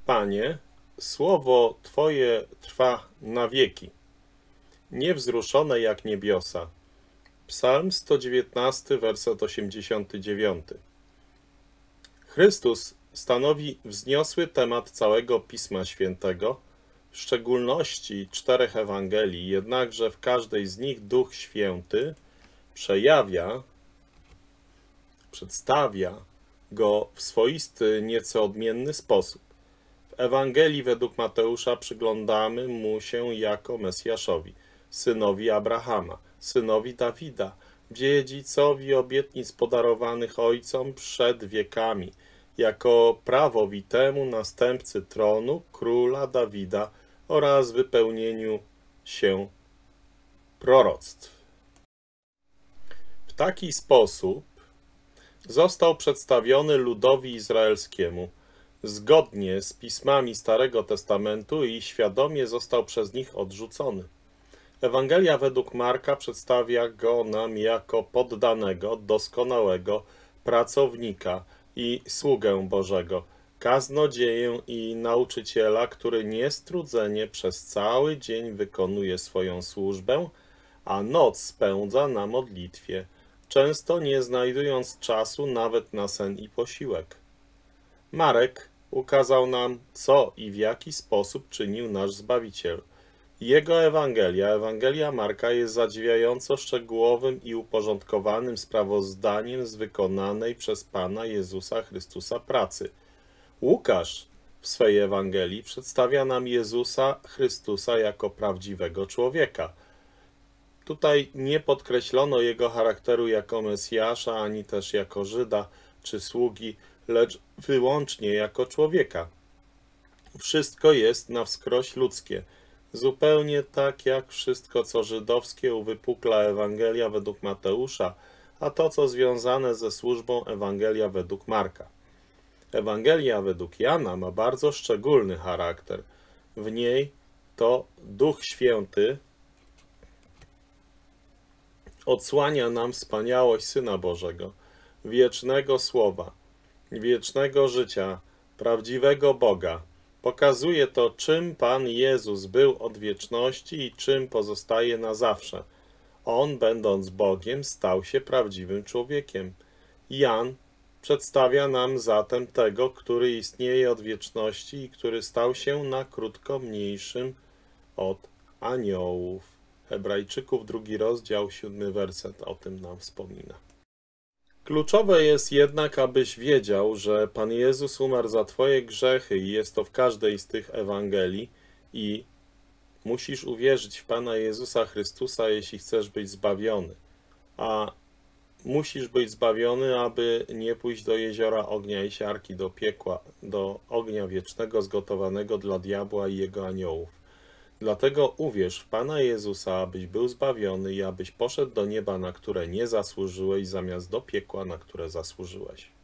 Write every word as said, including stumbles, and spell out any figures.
Panie, słowo Twoje trwa na wieki, niewzruszone jak niebiosa. Psalm sto dziewiętnasty, werset osiemdziesiąty dziewiąty. Chrystus stanowi wzniosły temat całego Pisma Świętego, w szczególności czterech Ewangelii, jednakże w każdej z nich Duch Święty przejawia, przedstawia go w swoisty, nieco odmienny sposób. W Ewangelii według Mateusza przyglądamy mu się jako Mesjaszowi, synowi Abrahama, synowi Dawida, dziedzicowi obietnic podarowanych ojcom przed wiekami, jako prawowitemu następcy tronu króla Dawida oraz wypełnieniu się proroctw. W taki sposób został przedstawiony ludowi izraelskiemu, zgodnie z pismami Starego Testamentu i świadomie został przez nich odrzucony. Ewangelia według Marka przedstawia go nam jako poddanego, doskonałego pracownika i sługę Bożego, kaznodzieję i nauczyciela, który niestrudzenie przez cały dzień wykonuje swoją służbę, a noc spędza na modlitwie, często nie znajdując czasu nawet na sen i posiłek. Marek ukazał nam, co i w jaki sposób czynił nasz Zbawiciel. Jego Ewangelia, Ewangelia Marka, jest zadziwiająco szczegółowym i uporządkowanym sprawozdaniem z wykonanej przez Pana Jezusa Chrystusa pracy. Łukasz w swej Ewangelii przedstawia nam Jezusa Chrystusa jako prawdziwego człowieka. Tutaj nie podkreślono jego charakteru jako Mesjasza, ani też jako Żyda czy sługi, lecz wyłącznie jako człowieka. Wszystko jest na wskroś ludzkie, zupełnie tak jak wszystko, co żydowskie uwypukla Ewangelia według Mateusza, a to, co związane ze służbą Ewangelia według Marka. Ewangelia według Jana ma bardzo szczególny charakter. W niej to Duch Święty odsłania nam wspaniałość Syna Bożego, wiecznego Słowa, wiecznego życia, prawdziwego Boga. Pokazuje to, czym Pan Jezus był od wieczności i czym pozostaje na zawsze. On, będąc Bogiem, stał się prawdziwym człowiekiem. Jan przedstawia nam zatem tego, który istnieje od wieczności i który stał się na krótko mniejszym od aniołów. Hebrajczyków, drugi rozdział, siódmy werset o tym nam wspomina. Kluczowe jest jednak, abyś wiedział, że Pan Jezus umarł za twoje grzechy i jest to w każdej z tych Ewangelii i musisz uwierzyć w Pana Jezusa Chrystusa, jeśli chcesz być zbawiony. A musisz być zbawiony, aby nie pójść do jeziora ognia i siarki, do piekła, do ognia wiecznego zgotowanego dla diabła i jego aniołów. Dlatego uwierz w Pana Jezusa, abyś był zbawiony i abyś poszedł do nieba, na które nie zasłużyłeś, zamiast do piekła, na które zasłużyłeś.